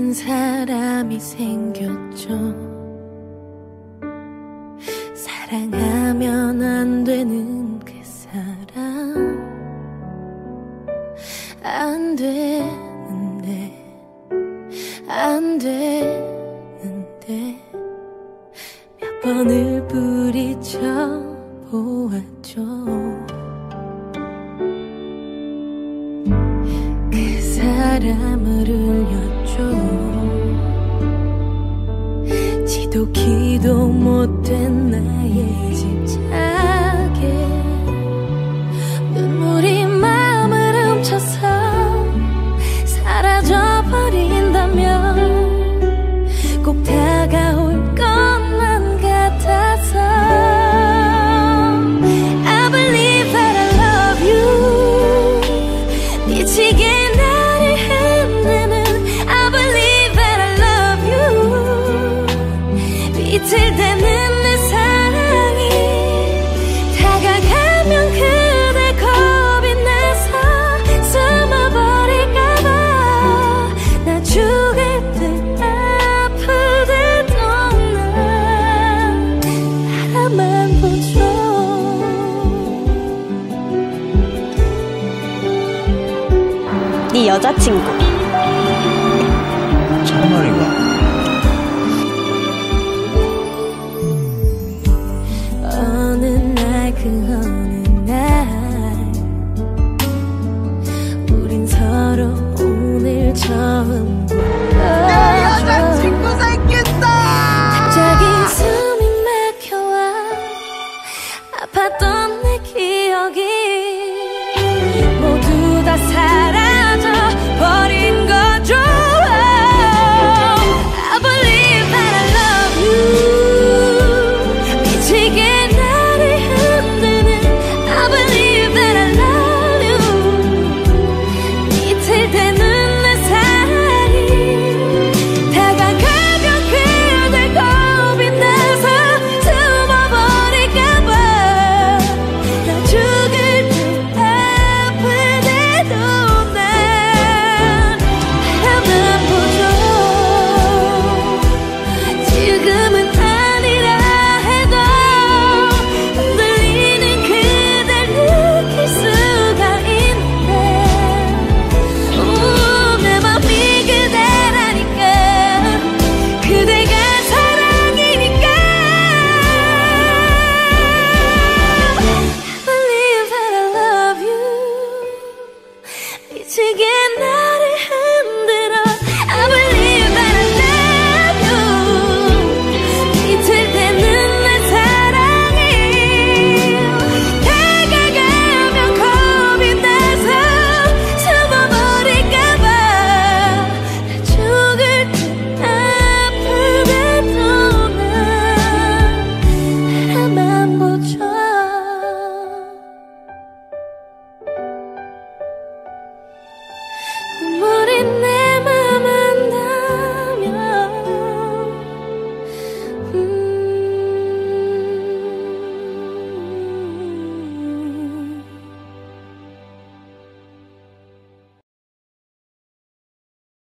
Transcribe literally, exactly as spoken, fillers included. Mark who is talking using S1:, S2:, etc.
S1: 한 사람이 생겼죠. 사랑하면 안 되는 그 사람, 안 되는데 안 되는데 몇 번을 부딪혀 보았죠. 그 사람을 울렸죠. 지도키도 못된 나의 집착에 눈물이 마음을 훔쳐서 사라져버린다면 꼭 다가올 것만 같아서 I believe that I love you. 미치게 나를 흔드는 I believe that I love you. 빛을 대는 내 사랑이 다가가면 그대 겁이 나서 숨어버릴까봐 나 죽을 듯 아프대도 난 바라만 보죠.
S2: 네 여자친구
S3: 정말인가?
S1: 어느 날 그 어느 날 우린 서로 오늘 처음
S4: 내 여자친구 생겼다.
S1: 갑자기 숨이 막혀와 아팠던 내 기억이 모두 다 사라져 버린 거죠. I believe that I love you. 미치게 나를 흔드는 I believe that I love you. 빛을 대는 내 사랑이 다가가면 그댈 겁이 나서 숨어버릴까봐 나 죽을 듯 아프대도 난 바라만 보죠. 지금은 아니라 해도 흔들리는 그댈 느낄 수가 있네. 오, 내 맘이 그대라니까 그대가 사랑이니까 I believe that I love you. 미치게 나를 흔드는